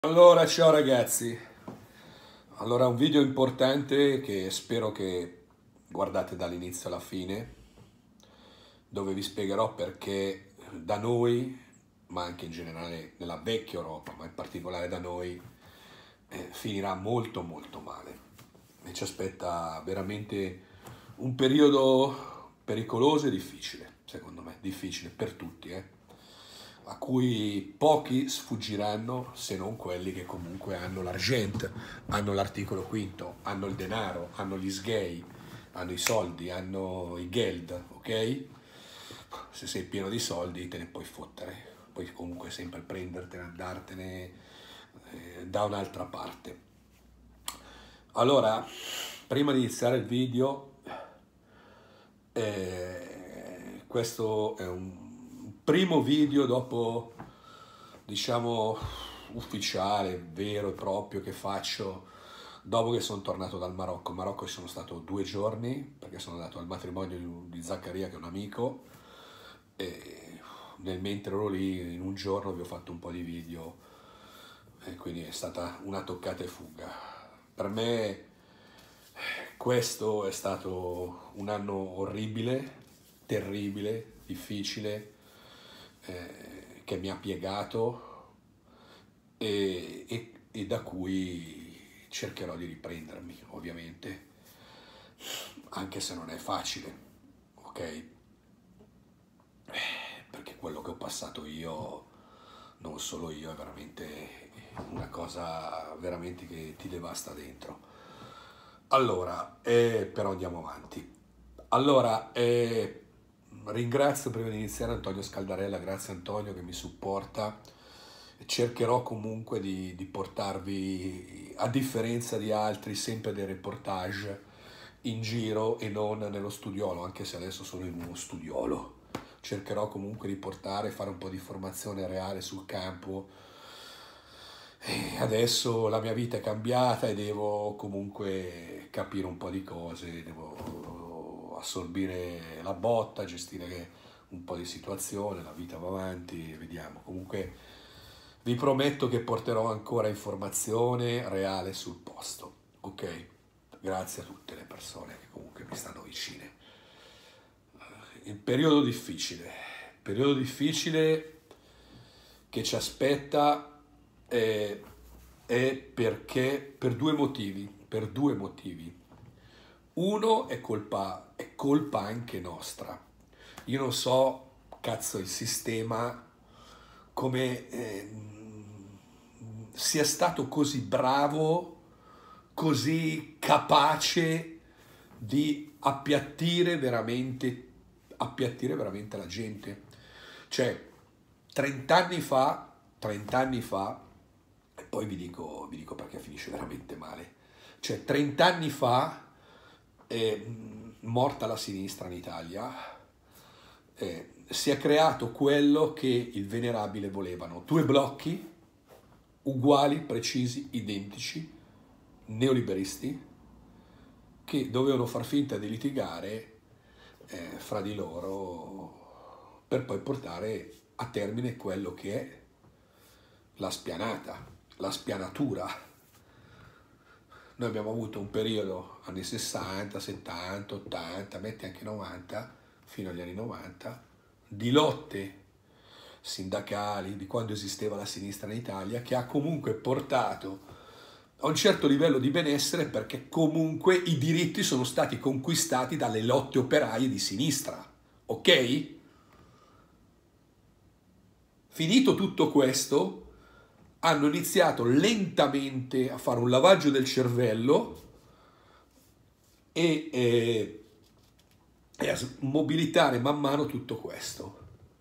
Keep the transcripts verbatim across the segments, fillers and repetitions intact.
Allora, ciao ragazzi. Allora, un video importante che spero che guardate dall'inizio alla fine, dove vi spiegherò perché da noi, ma anche in generale nella vecchia Europa, ma in particolare da noi, eh, finirà molto molto male. E ci aspetta veramente un periodo pericoloso e difficile, secondo me, difficile per tutti, eh a cui pochi sfuggiranno se non quelli che comunque hanno l'argent, hanno l'articolo quinto, hanno il denaro, hanno gli sgay, hanno i soldi, hanno i geld, ok? Se sei pieno di soldi te ne puoi fottere, puoi comunque sempre prendertene, andartene eh, da un'altra parte. Allora, prima di iniziare il video, eh, questo è un primo video dopo, diciamo, ufficiale, vero e proprio che faccio dopo che sono tornato dal Marocco. In Marocco ci sono stato due giorni perché sono andato al matrimonio di Zaccaria, che è un amico, e nel mentre ero lì in un giorno vi ho fatto un po' di video e quindi è stata una toccata e fuga. Per me questo è stato un anno orribile, terribile, difficile, eh, che mi ha piegato e, e, e da cui cercherò di riprendermi, ovviamente, anche se non è facile, ok? Perché quello che ho passato io, non solo io, è veramente una cosa veramente che ti devasta dentro. Allora, eh, però andiamo avanti. Allora, eh, ringrazio prima di iniziare Antonio Scaldarella, grazie Antonio che mi supporta. Cercherò comunque di, di portarvi, a differenza di altri, sempre dei reportage in giro e non nello studiolo, anche se adesso sono in uno studiolo. Cercherò comunque di portare, fare un po' di formazione reale sul campo. E adesso la mia vita è cambiata e devo comunque capire un po' di cose, devo assorbire la botta, gestire un po' di situazione, la vita va avanti, vediamo. Comunque vi prometto che porterò ancora informazione reale sul posto, ok? Grazie a tutte le persone che comunque mi stanno vicine. Il periodo difficile, periodo difficile che ci aspetta è, è perché per due motivi, per due motivi. Uno è colpa, è colpa anche nostra. Io non so, cazzo, il sistema come eh, sia stato così bravo, così capace di appiattire veramente, appiattire veramente la gente. Cioè, trenta anni fa, trenta anni fa, e poi vi dico, vi dico perché finisce veramente male. Cioè, trenta anni fa, è morta la sinistra in Italia, eh, si è creato quello che il venerabile volevano. Due blocchi uguali, precisi, identici, neoliberisti, che dovevano far finta di litigare eh, fra di loro per poi portare a termine quello che è la spianata, la spianatura. Noi abbiamo avuto un periodo, anni sessanta, settanta, ottanta, metti anche novanta, fino agli anni novanta, di lotte sindacali, di quando esisteva la sinistra in Italia, che ha comunque portato a un certo livello di benessere perché comunque i diritti sono stati conquistati dalle lotte operaie di sinistra, ok? Finito tutto questo, hanno iniziato lentamente a fare un lavaggio del cervello e, e, e a mobilitare man mano tutto questo.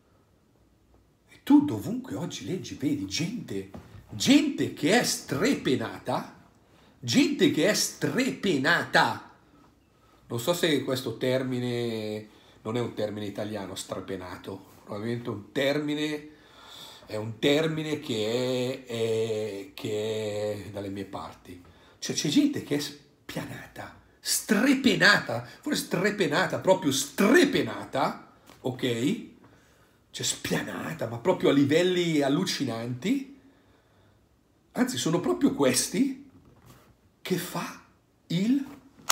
E tu dovunque oggi leggi, vedi gente, gente che è strepenata, gente che è strepenata. Non so se questo termine non è un termine italiano, strapenato, probabilmente un termine... è un termine che è, è, che è dalle mie parti. Cioè c'è gente che è spianata, strepenata, forse strepenata, proprio strepenata, ok? Cioè spianata, ma proprio a livelli allucinanti, Anzi, sono proprio questi che fa il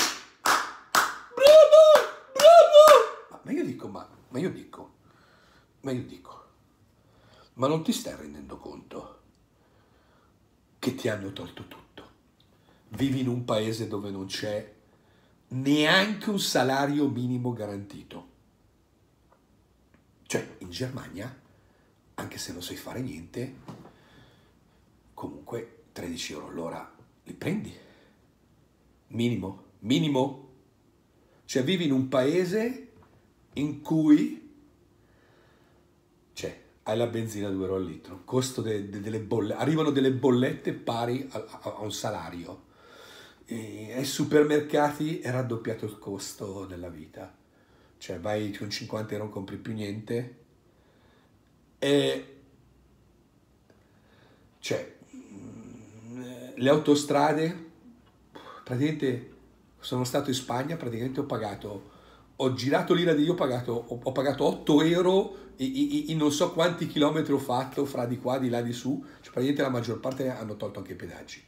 bravo, bravo! Ma io dico, ma, ma io dico, ma io dico, ma non ti stai rendendo conto che ti hanno tolto tutto? Vivi in un paese dove non c'è neanche un salario minimo garantito. Cioè, in Germania, anche se non sai fare niente, comunque tredici euro all'ora li prendi. Minimo, minimo. Cioè, vivi in un paese in cui, cioè, hai la benzina a due euro al litro, costo de, de, delle bollette, arrivano delle bollette pari a, a, a un salario. E ai supermercati è raddoppiato il costo della vita. Cioè, vai con cinquanta euro non compri più niente. E cioè, le autostrade, praticamente sono stato in Spagna, praticamente ho pagato, ho girato l'ira di Dio, ho pagato, ho, ho pagato otto euro in, in non so quanti chilometri ho fatto, fra di qua, di là, di su, cioè praticamente la maggior parte hanno tolto anche i pedaggi.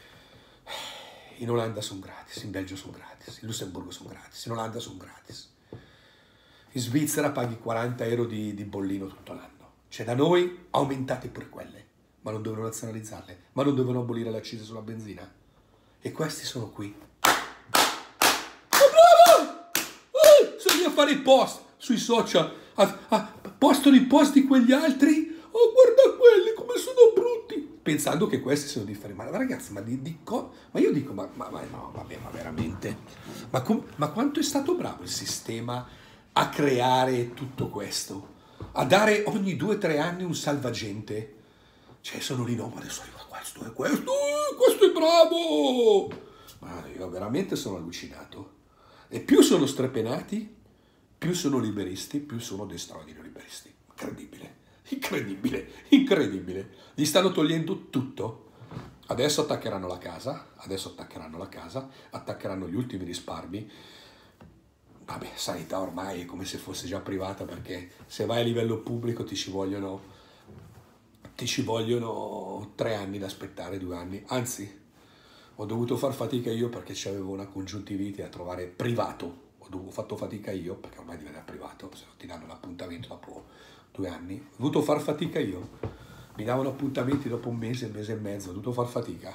In Olanda sono gratis, in Belgio sono gratis, in Lussemburgo sono gratis, in Olanda sono gratis. In Svizzera paghi quaranta euro di, di bollino tutto l'anno. Cioè da noi aumentate pure quelle, ma non dovevano nazionalizzarle, ma non dovevano abolire l'accisa sulla benzina. E questi sono qui. Oh, bravo! Eh, sono lì a fare i post sui social, a, a, postano i post di quegli altri. Oh, guarda quelli come sono brutti, pensando che questi sono differenti. Ma ragazzi, ma, di, di co ma io dico, ma, ma, ma no, vabbè, ma veramente, ma, ma quanto è stato bravo il sistema a creare tutto questo, a dare ogni due o tre anni un salvagente. Cioè, sono lì, no, ma adesso arriva questo e questo, questo è bravo! Ma io veramente sono allucinato. E più sono strepenati, più sono liberisti, più sono dei straordinari liberisti. Incredibile, incredibile, incredibile. Gli stanno togliendo tutto. Adesso attaccheranno la casa, adesso attaccheranno la casa, attaccheranno gli ultimi risparmi. Vabbè, sanità ormai è come se fosse già privata, perché se vai a livello pubblico ti ci vogliono, ti ci vogliono tre anni da aspettare, due anni. Anzi, ho dovuto far fatica io perché c'avevo una congiuntivite a trovare privato. Ho dovuto, fatto fatica io perché ormai diventa privato, se no ti danno l'appuntamento dopo due anni. Ho dovuto far fatica io. Mi davano appuntamenti dopo un mese, un mese e mezzo. Ho dovuto far fatica.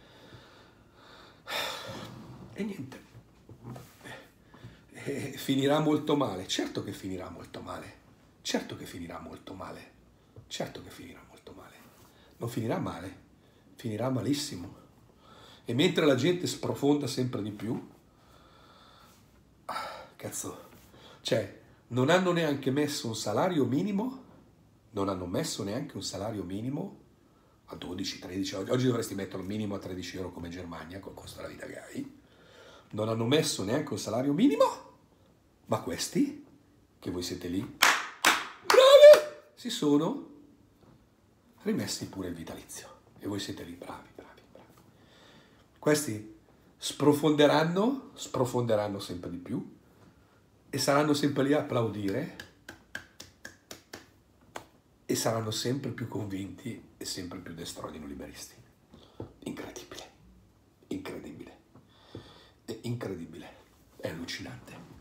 E niente. E finirà molto male, certo che finirà molto male, certo che finirà molto male, certo che finirà molto male, non finirà male, finirà malissimo. E mentre la gente sprofonda sempre di più, cazzo, cioè, non hanno neanche messo un salario minimo, non hanno messo neanche un salario minimo a dodici, tredici, oggi dovresti mettere un minimo a tredici euro come Germania, col costo della vita che hai, non hanno messo neanche un salario minimo. Ma questi, che voi siete lì, bravi, si sono rimessi pure il vitalizio. E voi siete lì, bravi, bravi, bravi. Questi sprofonderanno, sprofonderanno sempre di più e saranno sempre lì a applaudire e saranno sempre più convinti e sempre più destrodino liberisti. Incredibile, incredibile, è incredibile, è allucinante.